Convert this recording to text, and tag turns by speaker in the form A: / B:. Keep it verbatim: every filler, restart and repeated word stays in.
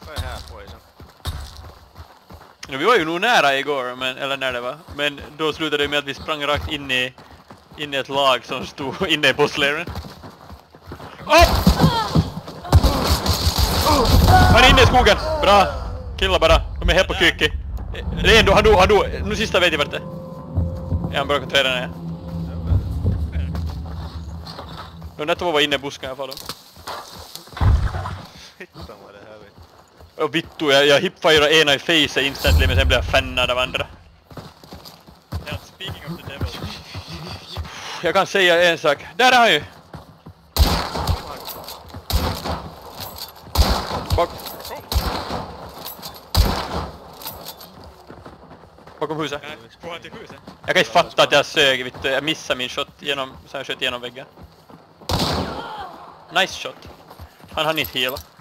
A: Vad är här på isen?
B: Ja, vi var ju nog nära igår, men, eller när det var. Men då slutade det med att vi sprang rakt in i, in i ett lag som stod inne i bosslären. Oh! Han är inne i skogen! Bra! Killar bara, de är helt på kyki. Det är ändå, han dog, han dog. Nu sista vet jag vart det. Ja, han börjar kontrera ner. De där två var inne i busken i alla fall.
A: Hittan vad det här vet.
B: Och vittu, jag, jag hipfirade ena i face instantly, men sen blev jag fannad av andra.
C: Yeah, speaking of the devil.
B: Jag kan säga en sak. Där är han ju! Bak. Bakom huset.
C: Får han till huset?
B: Jag kan inte fatta att jag sög, vittu. Jag missade min shot genom, så jag sköt genom väggen. Nice shot. Han hann inte hela.